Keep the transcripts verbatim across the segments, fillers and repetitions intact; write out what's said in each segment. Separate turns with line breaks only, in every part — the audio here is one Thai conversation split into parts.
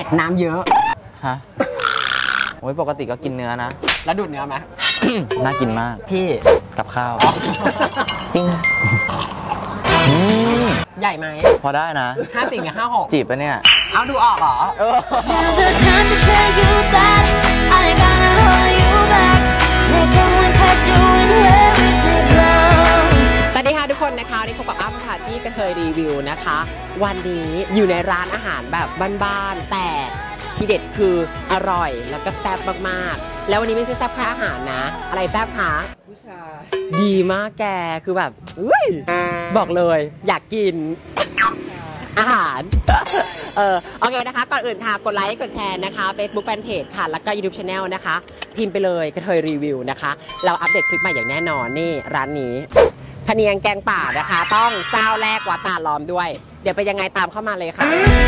เป็ดน้ำเยอะ
ฮะโอ้ยปกติก็กินเนื้อนะ
แล้วดูดเนื้อไหม
น่ากินมาก
พี่
กับข้าว
ปิ้งใหญ่ไหม
พอได้นะ
ห้าสี่กับห้าหก
จีบปะเนี่ย
เอาดูออกเหรอสวัสดีค่ะทุกคนนะคะนี่พบกับอ้ำค่ะที่กระเทยรีวิวนะคะวันนี้อยู่ในร้านอาหารแบบบ้านๆแต่ที่เด็ดคืออร่อยแล้วก็แซ่บมากๆแล้ววันนี้ไม่ใช่แซ่บแค่อาหารนะอะไรแซ่บคะผู้ชายดีมากแกคือแบบอุ้ยบอกเลยอยากกินอาหารเออโอเคนะคะก่อนอื่นค่ะกดไลค์กดแชร์นะคะ Facebook Fanpage ค่ะแล้วก็ YouTube Channel นะคะพิมพ์ไปเลยกระเทยรีวิวนะคะเราอัปเดตคลิปใหม่อย่างแน่นอนนี่ร้านนี้พะเนียงแกงป่านะคะต้องเจ้าแรกวัดตาล้อมด้วยเดี๋ยวไปยังไงตามเข้ามาเลยค่ะ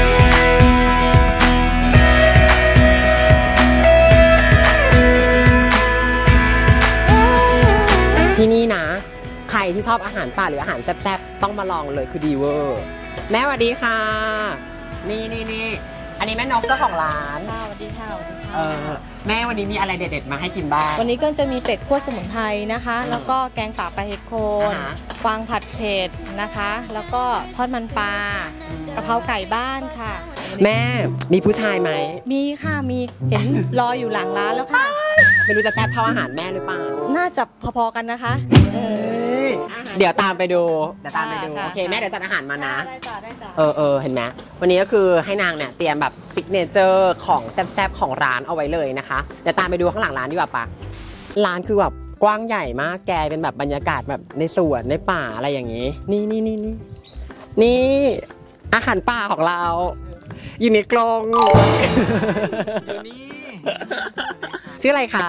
ที่นี่นะใครที่ชอบอาหารป่าหรืออาหารแซ่บๆต้องมาลองเลยคือดีเวอร์แม่สวัสดีค่ะนี่นี่นี่อันนี้แม่นกเจ้าของร้าน
สวัสดีค่ะ
เออแม่วันนี้มีอะไรเด็ดๆมาให้กินบ้าง
วันนี้ก็จะมีเป็ดคั่วสมุนไพรนะคะแล้วก็แกงป่าปลาเห็ดโคนฟางผัดเผ็ดนะคะแล้วก็ทอดมันปลากะเพราไก่บ้านค่ะ
แม่มีผู้ชายไหม
มีค่ะมีเห็นรออยู่หลังร้านแล้วค่ะ
ไม่รู้จะแซ่บเท่าอาหารแม่หรือเปล่า
น่าจะพอๆกันนะคะ
เดี๋ยวตามไปดูเดี๋ยวตามไปดูโอเคแม่เดี๋ยวจัดอาหารมานะ
ได้จ้ะได้จ้ะ
เออเออเห็นไหมวันนี้ก็คือให้นางเนี่ยเตรียมแบบซิกเนเจอร์ของแซ่บๆของร้านเอาไว้เลยนะคะเดี๋ยวตามไปดูข้างหลังร้านดีกว่าปะร้านคือแบบกว้างใหญ่มากแกเป็นแบบบรรยากาศแบบในสวนในป่าอะไรอย่างนี้นี่นี่นี่นี่นี่อาหารป่าของเราอยู่ในกรงอยู่นี่ชื่ออะไรคะ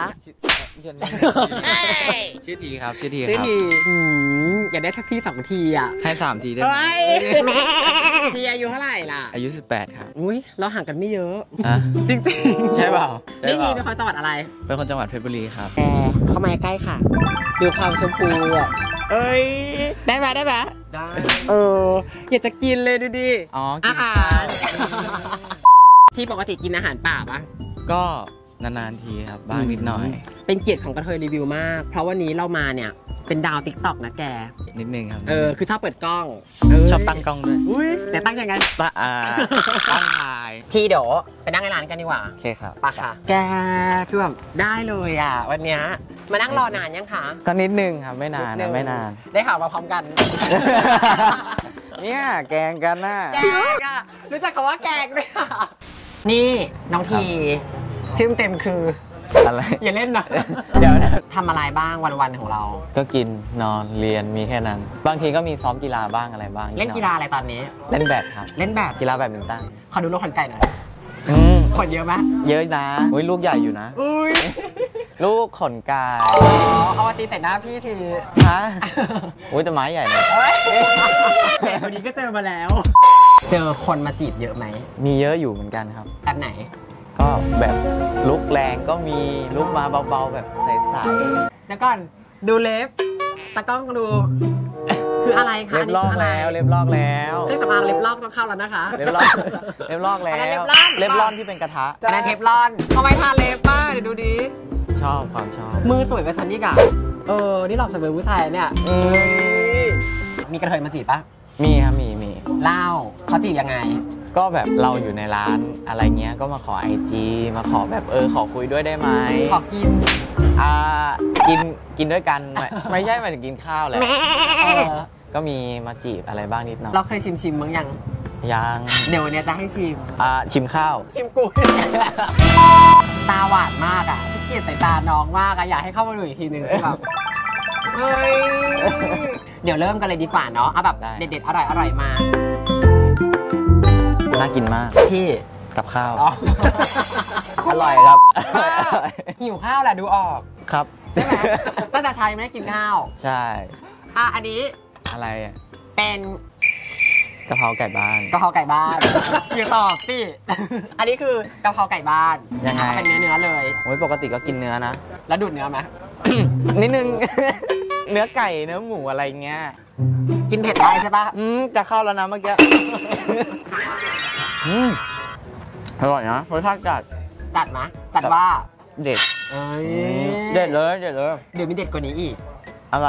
ชื่อทีครับชื่อที
ครับชื่อทีอยากได้สักทีสองทีอ่ะ
ให้สามทีได้ไหม
ทีอายุเท่าไหร่ล่ะ
อายุสิบแปดครับ
อุ้ยเราห่างกันไม่เยอะจริง
ๆใช่เปล่า
นี่ทีเป็นคนจังหวัดอะไร
เป็นคนจังหวัดเพชรบุรีครับ
แอร์เข้ามาใกล้ค่ะดูความชมพูอ่ะเอ้ยได้ไหมได้ไหมได้เอออยากจะกินเลยดูดิ
อ๋อ
อาหารที่ปกติกินอาหารป่าปะ
ก็นานๆทีครับบ้างนิดหน่อย
เป็นเกียรติของกระเทยรีวิวมากเพราะวันนี้เรามาเนี่ยเป็นดาวติ๊กต็อกนะแก
นิดนึงครับ
เออคือชอบเปิดกล้อง
ชอบตั้งกล้องด้วย
อุ้ยแต่ตั้งยังไง
ตั้งอ่าตั้งถ่าย
ทีเดี๋ยวไปนั่งในร้านกันดีกว่า
โอเคครับ
ปะค่ะแกคือแบบได้เลยอ่ะวันนี้มานั่งรอนานยังคะ
ก็นิดนึงครับไม่นานนะไม่นาน
ได้ข่าวมาพร้อมกัน
เนี่ยแกงกันน่ะ
แกงอ่ะรู้จักคำว่าแกงด้วยค่ะนี่น้องทีชื่อเต็มคือ
อะไร
อย่าเล่นนะ
เดี๋ยว
ทำอะไรบ้างวันๆของเรา
ก็กินนอนเรียนมีแค่นั้นบางทีก็มีซ้อมกีฬาบ้างอะไรบ้าง
เล่นกีฬาอะไรตอนนี้
เล่นแบดครับ
เล่นแบด
กีฬาแบดมินตัน
ขอดูลูกขนไก่หน่อยขนเยอะไหม
เยอะนะอุ้ยลูกใหญ่อยู่นะ
อุ้ย
ลูกขนไก่
เอามาตีใส่หน้าพี่ที
ฮะอุ้ยแต่ไม้ใหญ่เลย
วันนี้ก็เจอมาแล้วเจอคนมาจีบเยอะไหม
มีเยอะอยู่เหมือนกันครับ
แบบไหน
ก็แบบลุกแรงก็มีลุกมาเบาๆแบบใส
ๆแล้วก่อนดูเล็บตากล้องดูคืออะไรคะ
เล็บลอกแล้วเล็บลอกแล้ว
เครื่องสำอางเล็บลอกต้องเข้าแล้วนะคะ
เล็บลอกเล็บลอกแล้วเล็บลอนที่เป็นกระทะ
อันนั้นเทฟลอนทำไมทาเล็บบ้าเดี๋ยวดูดิ
ชอบความชอบ
มือสวยกว่าฉันนี่กะเออนี่หลอกเสมอผู้ชายเนี่ยมีกระเทยมาจีบปะ
มีครับมีมี
เล่าเขาจีบยังไง
ก็แบบเราอยู่ในร้านอะไรเงี้ยก็มาขอไอจีมาขอแบบเออขอคุยด้วยได้ไหม
ขอกิน
อ่ากินกินด้วยกันไม่ใช่หมายถึงกินข้าวแหละก็มีมาจีบอะไรบ้างนิดหน่อย
เราเคยชิมชิมมั้งยัง
ยัง
เดี๋ยววันนี้จะให้ชิม
อ่าชิมข้าว
ชิมกุ้งตาหวานมากอ่ะชิคกี้พายตาน้องมากอะอยากให้เข้ามาดูอีกทีนึงแบบเฮ้ยเดี๋ยวเริ่มกันเลยดีกว่าเนาะเอาแบบเด็ดๆอร่อยอร่อยมา
น่ากินมาก
พี่
กับข้าวอร่อยครับ
หิวข้าวแหละดูออก
ครับ
ใช่ไหมตั้งแต่ชายไม่ได้กินข้าว
ใช่
อ่ะอันนี้
อะไรอ่ะ
เป็น
กะเพราไก่บ้าน
กะเพราไก่บ้านอย่าตอบสิอันนี้คือกะเพราไก่บ้าน
ยังไง
เป็นเนื้อเนื้อเลย
โอ้ยปกติก็กินเนื้อนะ
แล้วดูดเนื้อไหม
นิดนึงเนื้อไก่เนื้อหมูอะไรเงี้ย
กินเผ็ดได้ใช่ปะ
อืมจะเข้าแล้วนะเมื่อกี้อืมอร่อยนะรสชาติจัด
จัดไหมจัดว่า
เด็ด
เอ้ย
เด็ดเลยเด็ดเลย
เดี๋ยวมีเด็ดกว่านี้อีก
อะไร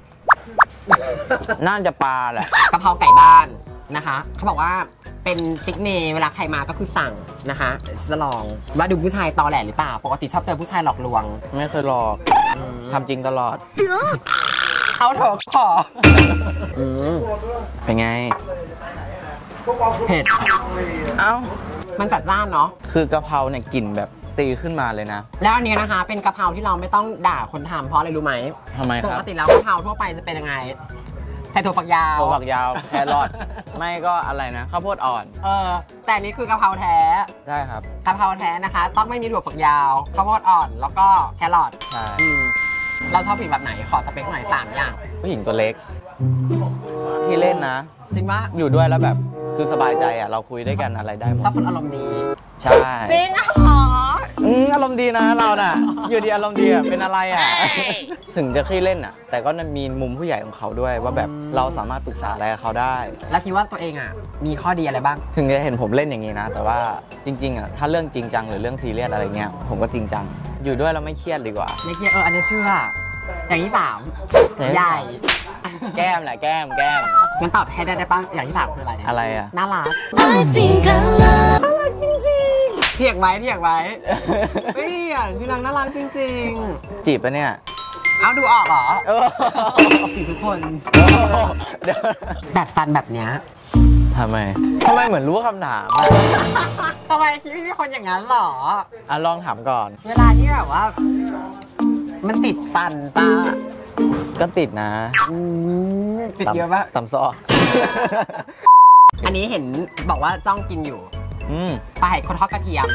น่าจะปลาแหละ
กะเพราไก่บ้านนะคะเขาบอกว่าเป็นซิกเนเวลาใครมาก็คือสั่งนะคะจะลองว่าดูผู้ชายตอแหลหรือเปล่าปกติชอบเจอผู้ชายหลอกลวง
ไม่เคยหลอกทำจริงตลอด
เขาเถอะขออืม
เป็นไง
เผ็ด
เอ้า
มันจัดจ้านเนาะ
คือกะเพราเนี่ยกลิ่นแบบตีขึ้นมาเลยนะ
แล้วอันนี้นะคะเป็นกะเพราที่เราไม่ต้องด่าคนทำเพราะอะไรรู้ไหม
ทำไมค
ป
รับ
กติแล้วกะเพราทั่วไปจะเป็นยังไงใส่ถั่วฝักยาว
ถั่วฝักยาวแครอทไม่ก็อะไรนะข้าวโพดอ่อน
เออแต่อันนี้คือกะเพราแท้
ใช่ครับ
กะเพราแท้นะคะ ต้องไม่มีถั่วฝักยาวข้าวโพดอ่อนแล้วก็แครอท
ใช่
อืมเราชอบผีแบบไหนขอสเปคหน่อยสามอย่าง
ผู้หญิงตัวเล็ก ที่เล่นนะ
จริงปะ
อยู่ด้วยแล้วแบบคือสบายใจอ่ะเราคุยด้วยกันอะไรได้หมด
ชอบคนอารมณ์ดี
ใช่
จริงอะหรอ
อืมอารมณ์ดีนะเราน่ะ อยู่ดีอารมณ์ดีอ่ะเป็นอะไรอ่ะ ถึงจะขี้เล่นอ่ะ แต่ก็มีมุมผู้ใหญ่ของเขาด้วยว่าแบบเราสามารถปรึกษาอะไรกับเขาได้
แล้วคิดว่าตัวเองอ่ะมีข้อดีอะไรบ้าง
ถึงจะเห็นผมเล่นอย่างนี้นะ แต่ว่าจริงๆอ่ะถ้าเรื่องจริงจังหรือเรื่องซีเรียสอะไรเงี้ยผมก็จริงจังอยู่ด้วยแล้วไม่เครียดดีกว่า
ไม่เกี่ยวเอออันนี้เชื่ออย่างที่สาม
อย่างที่สาม
ใหญ่
แก้มแหละแก้มแก้ม
งั้นตอบให้ได้ได้ป่ะอย่างที่สามคืออะไร
อะไรอ่ะ
น่ารัก
I think I love
น่ารักจริงๆเถียงไว้เถียงไว้เฮ้ยอย่างที่นางน่ารักจริง
จีบปะเนี่ย
ๆเอาดูออกเหรอ
เออ
จีบทุกคน
เดี๋ยว
แบบฟันแบบเนี้ย
ทำไมทำไมเหมือนรู้คำถามอ่ะ
ทำไมคิดว่ามีคนอย่างนั้นเหรอ
อ่ะลองถามก่อน
เวลาที่แบบว่า มันติดฟันป้า
ก็ติดนะ
อืมติดเยอะปะ
ต่ำซอก
อันนี้เห็นบอกว่าจ้องกินอยู่
อืม
ปลาเห็ดคนทอดกระเทียม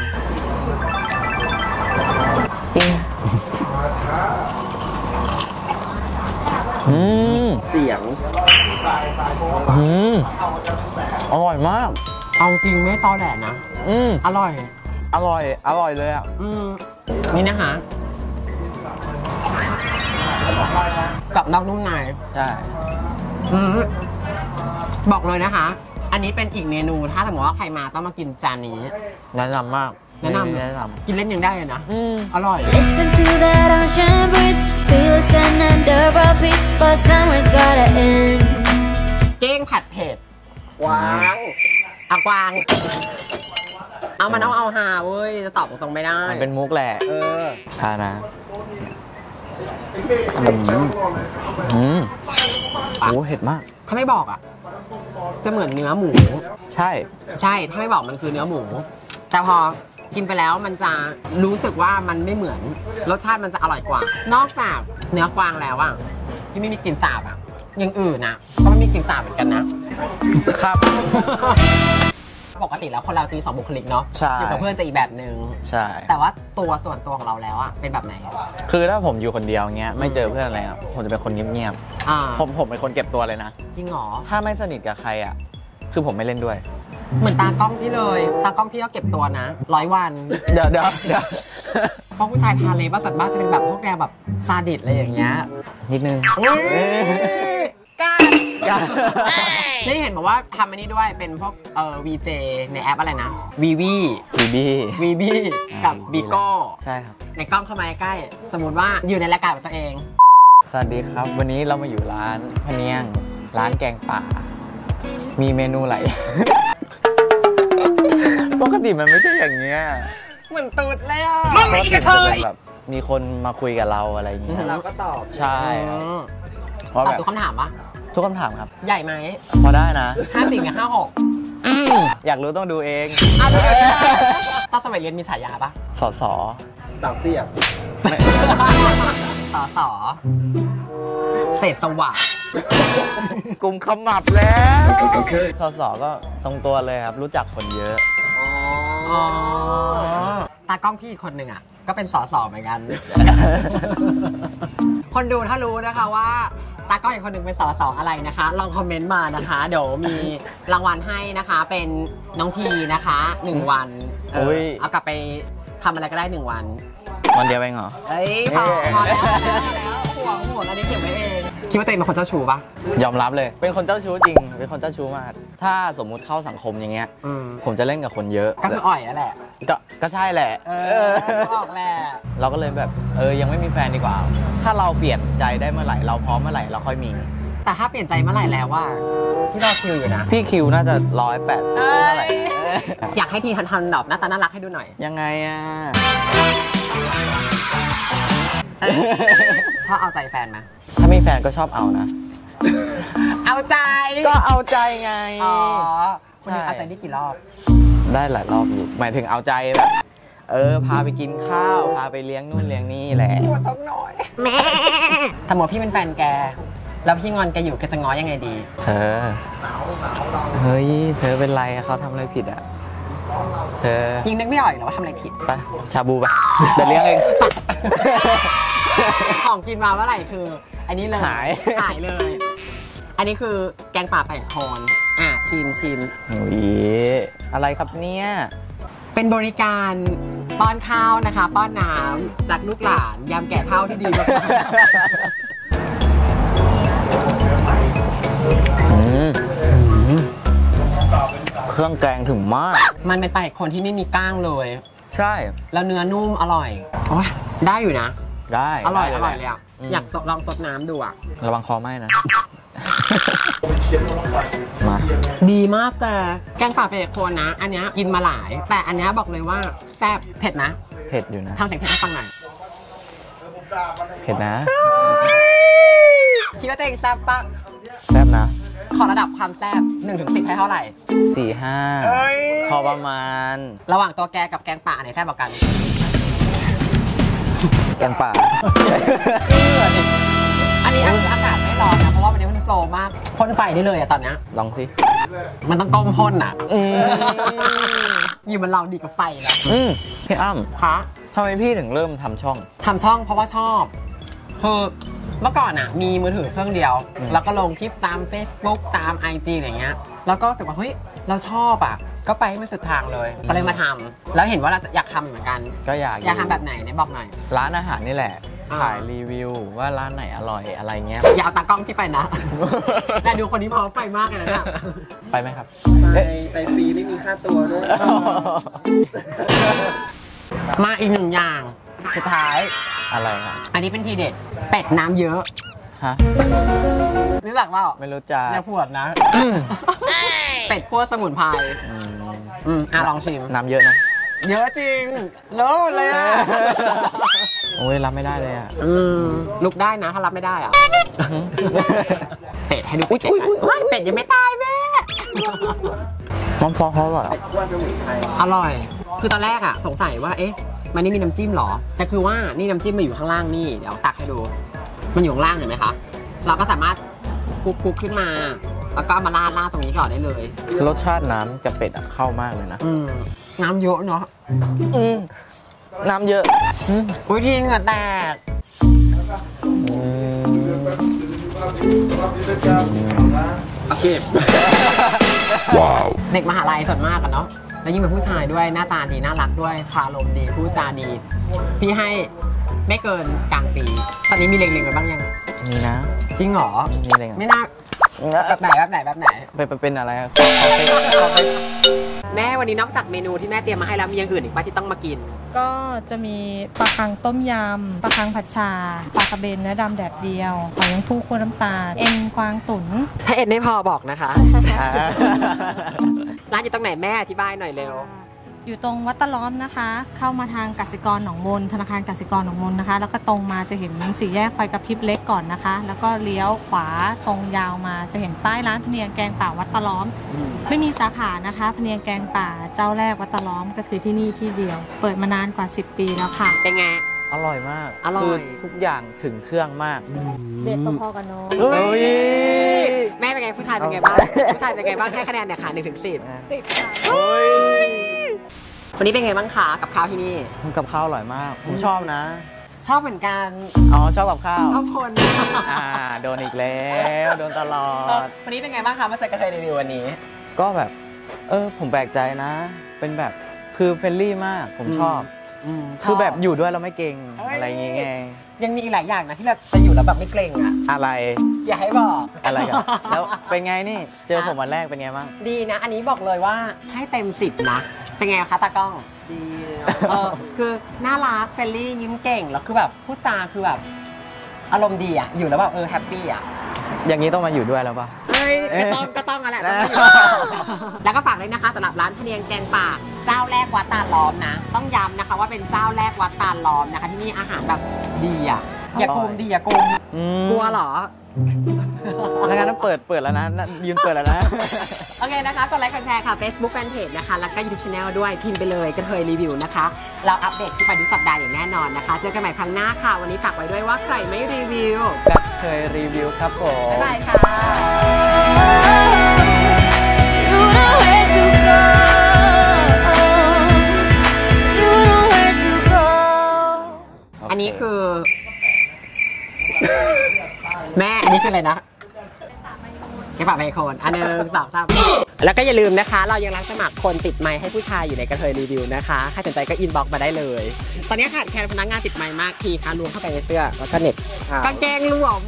จริงอืม
เสียง
อืมอร่อยมาก
เอาจริงไม่ตอแหลนะ
อืม
อร่อย
อร่อยอร่อยเลยอ่ะ
อืมนี่นะคะกับนอกนุ่มใน
ใช่
อืมบอกเลยนะคะ อันนี้เป็นอีกเมนูถ้าสมมติว่าใครมาต้องมากินจานนี้
แนะนำมาก
แนะนำ
แนะน
กินเล่นยังได้เลยนะ
ำอืม
อร่อย
Listen to that ocean breeze, feel it sand under our feet, but somewhere's gotta end.
เก้งผัดเผ็ดกวางอะกวาง เอามันเอาเอาหาเว้ย จะตอบตรงๆไม่ได้
มันเป็นมุกแหละ
เออ
ทานะอืมอืมโอ้เผ็ดมาก
ถ้าไม่บอกอ่ะ จะเหมือนเนื้อหมู
ใช่
ใช่ ถ้าไม่บอกมันคือเนื้อหมู แต่พอกินไปแล้วมันจะรู้สึกว่ามันไม่เหมือน รสชาติมันจะอร่อยกว่า นอกจากเนื้อกวางแล้วอ่ะ ที่ไม่มีกลิ่นสาบอ่ะอย่างอื่นนะก็ไม่มีกลิ่นสาบเหมือนกันนะครับ ปกติแล้วคนเราจะมีสองบุคลิกเนาะ
ใช่
อยู่กับเพื่อนจะอีกแบบนึง
ใช่
แต่ว่าตัวส่วนตัวของเราแล้วอ่ะเป็นแบบไหน
คือถ้าผมอยู่คนเดียวเงี้ยไม่เจอเพื่อนอะไรอ่ะผมจะเป็นคนเงียบ
อ่า
ๆผมผมเป็นคนเก็บตัวเลยนะ
จริงเหรอ
ถ้าไม่สนิทกับใครอ่ะคือผมไม่เล่นด้วย
เหมือนตากล้องพี่เลย ตากล้องพี่ก็เก็บตัวนะร้อยวัน
เดี๋ยวเดี๋ยวเดี๋ยว
เพราะผู้ชายทาเลบ้าสัตว์บ้าจะเป็นแบบพวกแนวแบบซาดิสอะไรอย่างเงี้ย
นิดนึง
กล้า
กล้า
ได้เห็นบอกว่าทำอันนี้ด้วยเป็นพวกเอ่อ วี เจ ในแอปอะไรนะ วีวี
บีบี
วีบีกับบีโก้
ใช่ครับ
ในกล้องเข้ามาใกล้สมมติว่าอยู่ในรายการของตัวเอง
สวัสดีครับ วันนี้เรามาอยู่ร้านพะเนียง ร้านแกงป่า มีเมนูไหล ปกติมันไม่ใช่อย่างเงี้ย
เหมือนตูดเลยอ่ะ
ปกติจะเป็นแบบมีคนมาคุยกับเราอะไรอย่างเงี้ย
เราก็ตอบ
ใช่ครับ เพราะ
ตอบ
แบบ
ทุกคำถามปะ
ทุกคำถามครับ
ใหญ่ไหม
พอได้นะ
ห้าสี่กับห้าหก
อยากรู้ต้องดูเอง
อ้าวดูดิตอนสมัยเรียนมีฉายาปะ
สอสอ
สาวเสียบต่อต่อเศษสว่าง
กลุ่มขมับแล้วสอสอก็ตรงตัวเลยครับ รู้จักคนเยอะ
อ๋อตากล้องพี่อีกคนหนึ่งอ่ะ ก็เป็นสอสอเหมือนกัน คนดูถ้ารู้นะคะว่าตากล้องอีกคนหนึ่งเป็นสอสออะไรนะคะ ลองคอมเมนต์มานะคะ เดี๋ยวมีรางวัลให้นะคะ เป็นน้องทีนะคะหนึ่งวันเออ
อุ๊ย
เอากลับไปทำอะไรก็ได้หนึ่งวัน
วันเดียวเองเหรอ
เอ้ยพอพอแล้วพอแล้วห่วงห่วงอันนี้เก็บไว้เองคิดว่าตัวเองเป็นคนเจ้าชู้ปะ
ยอมรับเลย เป็นคนเจ้าชู้จริง เป็นคนเจ้าชู้มาก ถ้าสมมุติเข้าสังคมอย่างเงี้ย
อืม
ผมจะเล่นกับคนเยอะ
ก็คืออ่อยนั่นแหละ
ก็ก็ใช่แหละ
เออบอกแหละ
เราก็เลยแบบเออยังไม่มีแฟนดีกว่า ถ้าเราเปลี่ยนใจได้เมื่อไหร่เราพร้อมเมื่อไหร่เราค่อยมี
แต่ถ้าเปลี่ยนใจเมื่อไหร่แล้วว่าพี่รอคิวอยู่นะ
พี่คิวน่าจะร้อยแปดสิบเท่าไหร่
อยากให้ทีทันทันๆแบบหน้าตาน่ารักให้ดูหน่อย
ยังไงอ่ะ
ชอบเอาใจแฟนไหม
ถ้ามีแฟนก็ชอบเอานะ
เอาใจ
ก็เอาใจไง
อ๋อคนหนึงเอาใจได้กี่รอบ
ได้หลายรอบอยู่ หมายถึงเอาใจแบบ เออ พาไปกินข้าว พาไปเลี้ยงนู่นเลี้ยงนี่แหละ
ปวดท้องหน่อยแม่สมมติพี่เป็นแฟนแก แล้วพี่งอนแกอยู่แกจะง้อยังไงดี
เธอ เฮ้ย เธอเป็นไรอะเขาทำอะไรผิดอะเธอ
ยิงนึกไม่ออกอีกเหรอว่าทำอะไรผิด
ไป ชาบูไป เดี๋ยวเลี้ยงเอง
ของกินมาเมื่อไหร่คือ อันนี้เลย
หาย
หายเลย อันนี้คือแกงป่าแปะโคนอ่ะชิมชิม
โอ้ยอะไรครับเนี่ย
เป็นบริการป้อนข้าวนะคะ ป้อนน้ำจากลูกหลานยามแก่เฒ่าที่ดีมาก
อืมอืมเครื่องแกงถึงมาก
ๆมันเป็นปลาเห็ดโคนที่ไม่มีก้างเลย
ใช่
แล้วเนื้อนุ่มอร่อยโอ้ยได้อยู่นะ
ได้
อร่อย
ได้
อร่อยเลยอ่ะ
ม
อยากลองตดน้ำดูอ่ะ
ระวังคอไหม้นะ มา
ดีมากแต่แกงป่าเป็ดโคนนะ อันเนี้ยกินมาหลาย แต่อันเนี้ยบอกเลยว่าแซ่บเผ็ดนะ
เผ็ดอยู่นะ
ทางเสียงเผ็ดให้ฟังหน่อย
เผ็ดนะ
คิดว่าตัวเองแซ่บปะ
แซ่บนะ
ขอระดับความแซ่บหนึ่งถึงสิบให้เท่าไหร่
สี่ห้าพอประมาณ
ระหว่างตัวแกกับแกงป่าอันไหนแซ่บกว่ากัน
แกงป่า
อันนี้อันอากาศไม่ร้อนนะ เพราะว่าวันนี้มันโฟลว์มากพ่นไฟได้เลยอะตอนเนี้ย
ลองสิ
มันต้องต้มพ่นอะ
อืม
อยู่มันลองดีกับไฟนะ
อืมพี่อ้ำ
คะ
ทำไมพี่ถึงเริ่มทำช่อง
ทำช่องเพราะว่าชอบ คือเมื่อก่อนอะมีมือถือเครื่องเดียว
อืม
แล้วก็ลงคลิปตาม Facebook ตาม ไอ จี อะไรเงี้ย แล้วก็รู้สึกว่าเฮ้ยเราชอบอะก็ไปให้มันสุดทางเลย ก็เลยมาทำแล้วเห็นว่าเราจะอยากทำเหมือนกัน
ก็อยาก
อยากทำแบบไหนเนี่ยบอกหน่อย
ร้านอาหารนี่แหละ
อ่า
ถ่ายรีวิวว่าร้านไหนอร่อยอะไรเงี้ย
อย่าเอาตากล้องพี่ไปนะ แต่ดูคนนี้พร้อมไปมากเลยนะเนี่ย
ไปไหมครับ
ไปไปฟรีไม่มีค่าตัวด้วย มาอีกหนึ่งอย่างสุดท้าย
อะไรครับ
อันนี้เป็นทีเด็ด เป็ดน้ำเยอะ
ฮะ
รู้จักเปล่า
ไม่รู้จัก
อย่าพวดนะ เป็ดคั่วสมุนไพร
อืม
อืมอ่ะลองชิม
น้ำเยอะนะ
เยอะจริงเลิศเลยอ่ะ
โอ้ยรับไม่ได้เลยอ่ะ
อืมลุกได้นะถ้ารับไม่ได้อ่ะ เป็ดให้ดูเป็ดไม่เป็ดยังไม่ตายแม่
น้ำซอสเขาอร่อยเหรอ
อร่อย คือตอนแรกอะสงสัยว่า เอ๊ะ มันนี่มีน้ำจิ้มเหรอ แต่คือว่านี่น้ำจิ้มมาอยู่ข้างล่างนี่ เดี๋ยวตักให้ดู มันอยู่ข้างล่างเห็นไหมคะ เราก็สามารถคลุกๆขึ้นมา แล้วก็เอามาราดราดตรงนี้ก่อนได้เลย
รสชาติน้ำกับเป็ดอะเข้ามากเลยนะ
อืมน้ำเยอะเนาะ
อืมน้ำเยอะอืม
อุ้ยทีเหงื่อแตก
อืม
โอเค ว้าว เด็กมหาลัยส่วนมากอะเนาะ แล้วยิ่งเป็นผู้ชายด้วย หน้าตาดี น่ารักด้วยคารมดี พูดจาดี พี่ให้ไม่เกินกลางปี ตอนนี้มีเล็งๆไว้บ้างยัง
มีนะ
จริงเหรอ
มีอะไรกัน
ไม่น่าแบบไหนแบบไหนแบบไหน
ไปไปเป็นอะไรอะ
แม่วันนี้นอกจากเมนูที่แม่เตรียมมาให้แล้วมีอย่างอื่นอีกป่ะที่ต้องมากิน
ก็จะมีปลาคังต้มยำปลาคังผัดชาปลากระเบนเนื้อดำแดดเดียวหอยแมงภู่คั่วน้ำตาลเอ็นกวางตุ๋น
ถ้าเอ็ดไม่พอบอกนะคะ
อ่า
ร้านอยู่ตรงไหนแม่อธิบายหน่อยเร็ว
อยู่ตรงวัดตะล้อมนะคะ เข้ามาทางกสิกรหนองมนธนาคารกสิกรหนองมนนะคะ แล้วก็ตรงมาจะเห็นสี่แยกไฟกระพริบเล็กก่อนนะคะ แล้วก็เลี้ยวขวาตรงยาวมาจะเห็นป้ายร้านพะเนียงแกงป่าวัดตะล้อม ไม่มีสาขานะคะพะเนียงแกงป่าเจ้าแรกวัดตะล้อมก็คือที่นี่ที่เดียว เปิดมานานกว่าสิบปีแล้วค่ะ
เป็นไง
อร่อยมาก
อร่อย
คือทุกอย่างถึงเครื่องมาก
เด็ดพอๆกับน้อง
เฮ้ย
แม่เป็นไงผู้ชายเป็นไงบ้าง ผู้ชายเป็นไงบ้างให้คะแนนเนี่ยค่ะหนึ่งถึงสิบ
สิบค่ะ
เฮ้ย
วันนี้เป็นไงบ้างคะกับข้าวที่นี่
กับข้าวอร่อยมาก ผมชอบนะ
ชอบเหมือนกัน
อ๋อ ชอบกับข้าว
ชอบคน
อ่า โดนอีกแล้ว โดนตลอด
วันนี้เป็นไงบ้างคะมาเจอกระเทยรีวิววันนี้
ก็แบบ เออ ผมแปลกใจนะ เป็นแบบ คือเฟรนลี่มาก ผมชอบ
ออืม
คือแบบอยู่ด้วยเราไม่เก่ง
เอ้ย
อะไรอย่างเงี้ย
ยังมีอีกหลายอย่างนะที่เราจะอยู่แล้วแบบไม่เกรงอะ
อะไร
อย่าให้บอก
อะไรกันแล้วเป็นไงนี่เจอผมวันแรกเป็นไงบ้าง
ดีนะ อันนี้บอกเลยว่าให้เต็มสิบนะ เป็นไงคะตากล้องดีเออคือน่ารักเฟรนลี่ยิ้มเก่งแล้วคือแบบพูดจาคือแบบอารมณ์ดีอะอยู่แล้วแบบเออแฮปปี้อะ
อย่างนี้ต้องมาอยู่ด้วยแล้วปะ
เอ้ย
เอ้ย
ก็ต้องก็ต้องอะไร
นะ
แล้วก็ฝากด้วยนะคะสำหรับร้านพะเนียงแกงป่าเจ้าแรกวัดตาลล้อมนะ ต้องย้ำนะคะว่าเป็นเจ้าแรกวัดตาลล้อมนะคะ ที่นี่อาหารแบบดีอ่ะอย่ากุมดีอย่ากุม
อืม
กลัวเหรอ
แล้วงั้นต้องเปิดเปิดแล้วนะยืนเปิดแล้วนะ
โอเคนะคะกดไลค์กดแชร์ค่ะ Facebook Fanpage นะคะแล้วก็ YouTube Channel ด้วยพิมพ์ไปเลยกระเทยรีวิวนะคะเราอัปเดตทุกวันทุกสัปดาห์อย่างแน่นอนนะคะ เจอกันใหม่ครั้งหน้าค่ะ วันนี้ฝากไว้ด้วยว่าใครไม่รีวิว
กับเคยรีวิวครับผม
บ๊ายบายค่ะ
You know where to go. You know where to go.
อันนี้คือ แม่อันนี้คืออะไรนะแกะปากไมโครอันหนึ่งสองสามแล้วก็อย่าลืมนะคะ เรายังรับสมัครคนติดไมค์ให้ผู้ชายอยู่ในกระเทยรีวิวนะคะใครสนใจก็อินบ็อกซ์มาได้เลย ตอนนี้ขาดแคลนพนักงานติดไมค์มากทีค่ะรวมเข้าไปในเสื้อแล้วก็เน็ตกางเกงรวม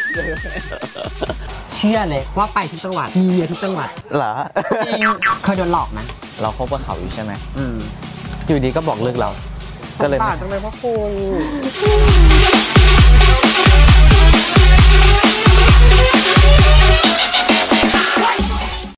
เชื่อเลยว่าไปทุกจังหวัดมีเมียทุกจังหวัด
เหรอ
จริงเคยโดนหลอกไหม
เราคบกับเขาอยู่ใช่ไหม
อืม
อยู่ดีก็บอกเลิกเรา ก็เลย
ต่างจังเลยพ่อคุณ